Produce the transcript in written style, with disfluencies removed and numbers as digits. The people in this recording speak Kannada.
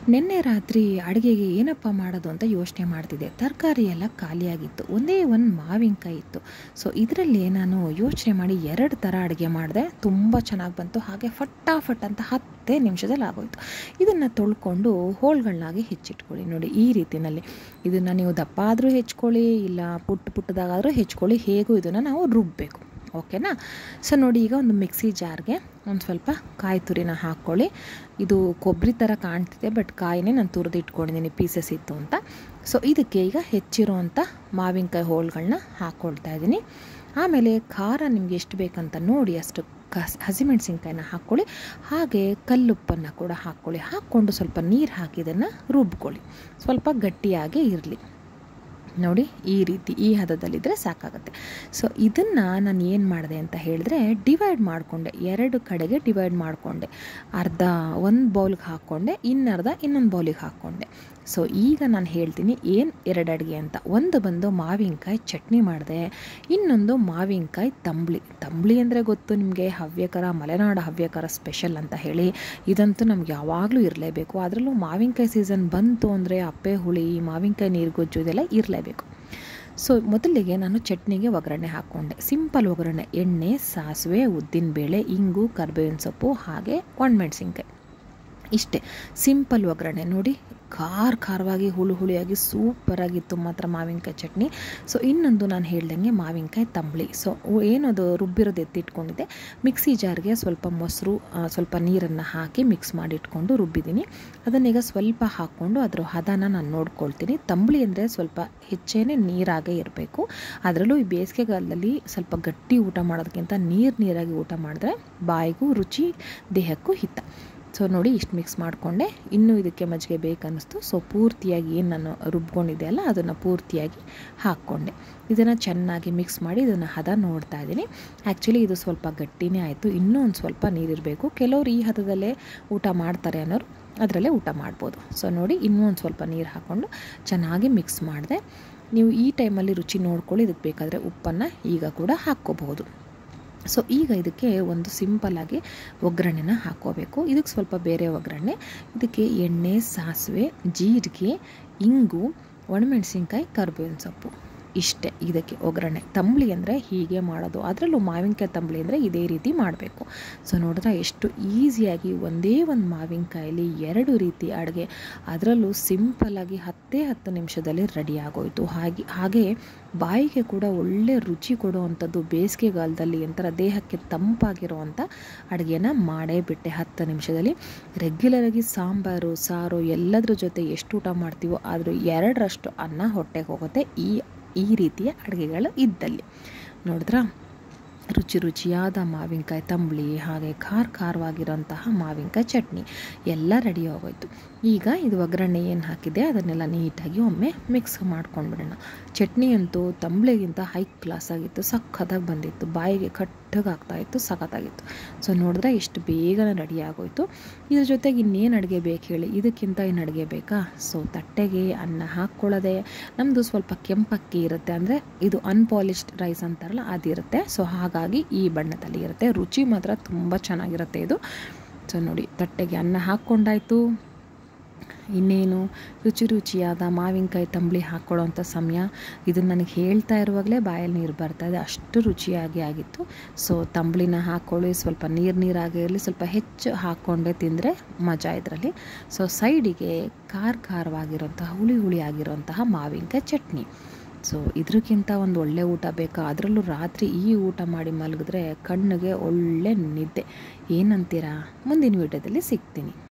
ನಿನ್ನೆ ರಾತ್ರಿ ಅಡುಗೆಗೆ ಏನಪ್ಪ ಮಾಡೋದು ಅಂತ ಯೋಚನೆ ಮಾಡ್ತಿದ್ದೆ. ತರಕಾರಿ ಎಲ್ಲ ಖಾಲಿಯಾಗಿತ್ತು. ಒಂದೇ ಒಂದು ಮಾವಿನಕಾಯಿ ಇತ್ತು. ಸೊ ಇದರಲ್ಲಿ ನಾನು ಯೋಚನೆ ಮಾಡಿ 2 ಥರ ಅಡುಗೆ ಮಾಡಿದೆ. ತುಂಬ ಚೆನ್ನಾಗಿ ಬಂತು. ಹಾಗೆ ಫಟಾಫಟ್ ಅಂತ 10 ನಿಮಿಷದಲ್ಲಿ ಆಗೋಯ್ತು. ಇದನ್ನು ತೊಳ್ಕೊಂಡು ಹೋಳುಗಳನ್ನಾಗಿ ಹೆಚ್ಚಿಟ್ಕೊಳ್ಳಿ. ನೋಡಿ ಈ ರೀತಿಯಲ್ಲಿ ಇದನ್ನು ನೀವು ದಪ್ಪ ಆದರೂ ಹೆಚ್ಕೊಳ್ಳಿ, ಇಲ್ಲ ಪುಟ್ಟದಾಗಾದರೂ ಹೆಚ್ಕೊಳ್ಳಿ. ಹೇಗೂ ಇದನ್ನು ನಾವು ರುಬ್ಬಬೇಕು. ಓಕೆನಾ. ಸೊ ನೋಡಿ, ಈಗ ಒಂದು ಮಿಕ್ಸಿ ಜಾರ್ಗೆ ಒಂದು ಸ್ವಲ್ಪ ಕಾಯಿ ತುರಿನ ಹಾಕ್ಕೊಳ್ಳಿ. ಇದು ಕೊಬ್ಬರಿ ಥರ ಕಾಣ್ತಿದೆ, ಬಟ್ ಕಾಯಿನೇ ನಾನು ತುರಿದು ಇಟ್ಕೊಂಡಿದ್ದೀನಿ, ಪೀಸಸ್ ಇತ್ತು ಅಂತ. ಸೊ ಇದಕ್ಕೆ ಈಗ ಹೆಚ್ಚಿರೋವಂಥ ಮಾವಿನಕಾಯಿ ಹೋಳುಗಳನ್ನ ಹಾಕ್ಕೊಳ್ತಾ ಇದ್ದೀನಿ. ಆಮೇಲೆ ಖಾರ ನಿಮಗೆ ಎಷ್ಟು ಬೇಕಂತ ನೋಡಿ ಅಷ್ಟು ಹಸಿಮೆಣಸಿನ್ಕಾಯಿನ ಹಾಕ್ಕೊಳ್ಳಿ. ಹಾಗೆ ಕಲ್ಲುಪ್ಪನ್ನು ಕೂಡ ಹಾಕ್ಕೊಳ್ಳಿ. ಹಾಕ್ಕೊಂಡು ಸ್ವಲ್ಪ ನೀರು ಹಾಕಿ ಇದನ್ನು ರುಬ್ಕೊಳ್ಳಿ. ಸ್ವಲ್ಪ ಗಟ್ಟಿಯಾಗಿ ಇರಲಿ. ನೋಡಿ ಈ ರೀತಿ ಈ ಹದದಲ್ಲಿದ್ದರೆ ಸಾಕಾಗುತ್ತೆ. ಸೊ ಇದನ್ನು ನಾನು ಏನು ಮಾಡಿದೆ ಅಂತ ಹೇಳಿದ್ರೆ ಡಿವೈಡ್ ಮಾಡಿಕೊಂಡೆ, 2 ಕಡೆಗೆ ಡಿವೈಡ್ ಮಾಡಿಕೊಂಡೆ. ಅರ್ಧ ಒಂದು ಬೌಲ್ಗೆ ಹಾಕ್ಕೊಂಡೆ, ಇನ್ನರ್ಧ ಇನ್ನೊಂದು ಬೌಲಿಗೆ ಹಾಕ್ಕೊಂಡೆ. ಸೊ ಈಗ ನಾನು ಹೇಳ್ತೀನಿ ಏನು 2 ಅಡುಗೆ ಅಂತ. ಒಂದು ಬಂದು ಮಾವಿನಕಾಯಿ ಚಟ್ನಿ ಮಾಡಿದೆ, ಇನ್ನೊಂದು ಮಾವಿನಕಾಯಿ ತಂಬಳಿ ಅಂದರೆ ಗೊತ್ತು ನಿಮಗೆ, ಹವ್ಯಕರ, ಮಲೆನಾಡು ಹವ್ಯಕರ ಸ್ಪೆಷಲ್ ಅಂತ ಹೇಳಿ. ಇದಂತೂ ನಮ್ಗೆ ಯಾವಾಗಲೂ ಇರಲೇಬೇಕು. ಅದರಲ್ಲೂ ಮಾವಿನಕಾಯಿ ಸೀಸನ್ ಬಂತು ಅಂದರೆ ಅಪ್ಪೆ ಹುಳಿ, ಮಾವಿನಕಾಯಿ ನೀರುಗೊಜ್ಜು ಇದೆಲ್ಲ ಇರಲೇಬೇಕು. ಸೊ ಮೊದಲಿಗೆ ನಾನು ಚಟ್ನಿಗೆ ಒಗ್ಗರಣೆ ಹಾಕ್ಕೊಂಡೆ. ಸಿಂಪಲ್ ಒಗ್ಗರಣೆ: ಎಣ್ಣೆ, ಸಾಸಿವೆ, ಉದ್ದಿನಬೇಳೆ, ಇಂಗು, ಕರಿಬೇವಿನ ಸೊಪ್ಪು, ಹಾಗೆ ಒಣಮೆಣಸಿನ್ಕಾಯಿ. ಇಷ್ಟೇ ಸಿಂಪಲ್ ಒಗ್ಗರಣೆ. ನೋಡಿ ಖಾರವಾಗಿ ಹುಳಿಯಾಗಿ ಸೂಪರಾಗಿತ್ತು ಮಾತ್ರ ಮಾವಿನಕಾಯಿ ಚಟ್ನಿ. ಸೊ ಇನ್ನೊಂದು ನಾನು ಹೇಳ್ದಂಗೆ ಮಾವಿನಕಾಯಿ ತಂಬಳಿ. ಸೊ ಏನದು ರುಬ್ಬಿರೋದು ಎತ್ತಿಟ್ಕೊಂಡಿದ್ದೆ. ಮಿಕ್ಸಿ ಜಾರ್ಗೆ ಸ್ವಲ್ಪ ಮೊಸರು, ಸ್ವಲ್ಪ ನೀರನ್ನು ಹಾಕಿ ಮಿಕ್ಸ್ ಮಾಡಿಟ್ಕೊಂಡು ರುಬ್ಬಿದ್ದೀನಿ. ಅದನ್ನೀಗ ಸ್ವಲ್ಪ ಹಾಕ್ಕೊಂಡು ಅದರ ಹದನ ನಾನು ನೋಡ್ಕೊಳ್ತೀನಿ. ತಂಬಳಿ ಅಂದರೆ ಸ್ವಲ್ಪ ಹೆಚ್ಚೇನೆ ನೀರಾಗೇ ಇರಬೇಕು. ಅದರಲ್ಲೂ ಈ ಬೇಸಿಗೆಗಾಲದಲ್ಲಿ ಸ್ವಲ್ಪ ಗಟ್ಟಿ ಊಟ ಮಾಡೋದಕ್ಕಿಂತ ನೀರಾಗಿ ಊಟ ಮಾಡಿದ್ರೆ ಬಾಯಿಗೂ ರುಚಿ, ದೇಹಕ್ಕೂ ಹಿತ. ಸೊ ನೋಡಿ ಇಷ್ಟು ಮಿಕ್ಸ್ ಮಾಡಿಕೊಂಡೆ. ಇನ್ನೂ ಇದಕ್ಕೆ ಮಜ್ಜಿಗೆ ಬೇಕನ್ನಿಸ್ತು. ಸೊ ಪೂರ್ತಿಯಾಗಿ ಏನು ನಾನು ರುಬ್ಕೊಂಡಿದ್ದೆ ಅಲ್ಲ ಅದನ್ನು ಪೂರ್ತಿಯಾಗಿ ಹಾಕ್ಕೊಂಡೆ. ಇದನ್ನು ಚೆನ್ನಾಗಿ ಮಿಕ್ಸ್ ಮಾಡಿ ಇದನ್ನು ಹದ ನೋಡ್ತಾ ಇದ್ದೀನಿ. ಆ್ಯಕ್ಚುಲಿ ಇದು ಸ್ವಲ್ಪ ಗಟ್ಟಿನೇ ಆಯಿತು. ಇನ್ನೂ ಒಂದು ಸ್ವಲ್ಪ ನೀರಿರಬೇಕು. ಕೆಲವರು ಈ ಹದದಲ್ಲೇ ಊಟ ಮಾಡ್ತಾರೆ ಅನ್ನೋರು ಅದರಲ್ಲೇ ಊಟ ಮಾಡ್ಬೋದು. ಸೊ ನೋಡಿ ಇನ್ನೂ ಒಂದು ಸ್ವಲ್ಪ ನೀರು ಹಾಕ್ಕೊಂಡು ಚೆನ್ನಾಗಿ ಮಿಕ್ಸ್ ಮಾಡಿದೆ. ನೀವು ಈ ಟೈಮಲ್ಲಿ ರುಚಿ ನೋಡ್ಕೊಳ್ಳಿ. ಇದಕ್ಕೆ ಬೇಕಾದರೆ ಉಪ್ಪನ್ನು ಈಗ ಕೂಡ ಹಾಕ್ಕೋಬಹುದು. ಸೊ ಈಗ ಇದಕ್ಕೆ ಒಂದು ಸಿಂಪಲ್ಲಾಗಿ ಒಗ್ಗರಣೆನ ಹಾಕ್ಕೋಬೇಕು. ಇದಕ್ಕೆ ಸ್ವಲ್ಪ ಬೇರೆ ಒಗ್ಗರಣೆ. ಇದಕ್ಕೆ ಎಣ್ಣೆ, ಸಾಸಿವೆ, ಜೀರಿಗೆ, ಇಂಗು, ಒಣಮೆಣಸಿನ್ಕಾಯಿ, ಕರಿಬೇವಿನ ಸೊಪ್ಪು. ಇಷ್ಟೇ ಇದಕ್ಕೆ ಒಗ್ಗರಣೆ. ತಂಬಳಿ ಅಂದರೆ ಹೀಗೆ ಮಾಡೋದು. ಅದರಲ್ಲೂ ಮಾವಿನಕಾಯಿ ತಂಬಳಿ ಅಂದರೆ ಇದೇ ರೀತಿ ಮಾಡಬೇಕು. ಸೊ ನೋಡಿದ್ರೆ ಎಷ್ಟು ಈಸಿಯಾಗಿ ಒಂದೇ ಒಂದು ಮಾವಿನಕಾಯಲ್ಲಿ 2 ರೀತಿ ಅಡುಗೆ, ಅದರಲ್ಲೂ ಸಿಂಪಲ್ಲಾಗಿ 10 ನಿಮಿಷದಲ್ಲಿ ರೆಡಿ ಆಗೋಯಿತು. ಹಾಗೆ ಬಾಯಿಗೆ ಕೂಡ ಒಳ್ಳೆ ರುಚಿ ಕೊಡುವಂಥದ್ದು. ಬೇಸಿಗೆಗಾಲದಲ್ಲಿ ಒಂಥರ ದೇಹಕ್ಕೆ ತಂಪಾಗಿರುವಂಥ ಅಡುಗೆನ ಮಾಡೇ ಬಿಟ್ಟೆ 10 ನಿಮಿಷದಲ್ಲಿ. ರೆಗ್ಯುಲರಾಗಿ ಸಾಂಬಾರು, ಸಾರು ಎಲ್ಲದ್ರ ಜೊತೆ ಎಷ್ಟು ಊಟ ಮಾಡ್ತೀವೋ ಅದ್ರ 2ರಷ್ಟು ಅನ್ನ ಹೊಟ್ಟೆಗೆ ಹೋಗುತ್ತೆ ಈ ರೀತಿಯ ಅಡುಗೆಗಳು ಇದ್ದಲ್ಲಿ. ನೋಡಿದ್ರಾ, ರುಚಿಯಾದ ಮಾವಿನಕಾಯಿ ತಂಬಳಿ, ಹಾಗೆ ಖಾರವಾಗಿರೋಂತಹ ಮಾವಿನಕಾಯಿ ಚಟ್ನಿ ಎಲ್ಲ ರೆಡಿ ಆಗೋಯ್ತು. ಈಗ ಇದು ಒಗ್ಗರಣೆ ಏನು ಹಾಕಿದೆ ಅದನ್ನೆಲ್ಲ ನೀಟಾಗಿ ಒಮ್ಮೆ ಮಿಕ್ಸ್ ಮಾಡ್ಕೊಂಡ್ಬಿಡೋಣ. ಚಟ್ನಿ ಅಂತೂ ತಂಬಳಿಗಿಂತ ಹೈ ಕ್ಲಾಸ್ ಆಗಿತ್ತು, ಸಖತ್ತಾಗಿ ಬಂದಿತ್ತು, ಬಾಯಿಗೆ ಕಟ್ಟಗಾಗ್ತಾಯಿತ್ತು, ಸಖತ್ತಾಗಿತ್ತು. ಸೊ ನೋಡಿದ್ರೆ ಇಷ್ಟು ಬೇಗನೆ ರೆಡಿ ಆಗೋಯ್ತು. ಇದ್ರ ಜೊತೆಗೆ ಇನ್ನೇನು ಅಡುಗೆ ಬೇಕು ಹೇಳಿ, ಇದಕ್ಕಿಂತ ಏನು ಅಡುಗೆ ಬೇಕಾ? ಸೊ ತಟ್ಟೆಗೆ ಅನ್ನ ಹಾಕ್ಕೊಳ್ಳೋದೆ. ನಮ್ಮದು ಸ್ವಲ್ಪ ಕೆಂಪಕ್ಕಿ ಇರುತ್ತೆ, ಅಂದರೆ ಇದು ಅನ್ಪಾಲಿಶ್ಡ್ ರೈಸ್ ಅಂತಾರಲ್ಲ ಅದಿರುತ್ತೆ. ಸೊ ಹಾಗಾಗಿ ಈ ಬಣ್ಣದಲ್ಲಿ ಇರುತ್ತೆ. ರುಚಿ ಮಾತ್ರ ತುಂಬ ಚೆನ್ನಾಗಿರುತ್ತೆ ಇದು. ಸೊ ನೋಡಿ ತಟ್ಟೆಗೆ ಅನ್ನ ಹಾಕ್ಕೊಂಡಾಯಿತು. ಇನ್ನೇನು ರುಚಿಯಾದ ಮಾವಿನಕಾಯಿ ತಂಬಳಿ ಹಾಕ್ಕೊಳ್ಳೋವಂಥ ಸಮಯ. ಇದನ್ನು ನನಗೆ ಹೇಳ್ತಾ ಇರುವಾಗಲೇ ಬಾಯಲ್ಲಿ ನೀರು ಬರ್ತಾಯಿದೆ, ಅಷ್ಟು ರುಚಿಯಾಗಿ ಆಗಿತ್ತು. ಸೊ ತಂಬಳಿನ ಹಾಕ್ಕೊಳ್ಳಿ, ಸ್ವಲ್ಪ ನೀರಾಗಿರಲಿ, ಸ್ವಲ್ಪ ಹೆಚ್ಚು ಹಾಕ್ಕೊಂಡೇ ತಿಂದರೆ ಮಜಾ ಇದರಲ್ಲಿ. ಸೊ ಸೈಡಿಗೆ ಖಾರವಾಗಿರೋಂತಹ ಹುಳಿ ಆಗಿರೋಂತಹ ಮಾವಿನಕಾಯಿ ಚಟ್ನಿ. ಸೊ ಇದಕ್ಕಿಂತ ಒಂದು ಒಳ್ಳೆ ಊಟ ಬೇಕಾ? ಅದರಲ್ಲೂ ರಾತ್ರಿ ಈ ಊಟ ಮಾಡಿ ಮಲಗಿದ್ರೆ ಕಣ್ಣಿಗೆ ಒಳ್ಳೆ ನಿದ್ದೆ. ಏನಂತೀರಾ? ಮುಂದಿನ ವಿಡಿಯೋದಲ್ಲಿ ಸಿಗ್ತೀನಿ.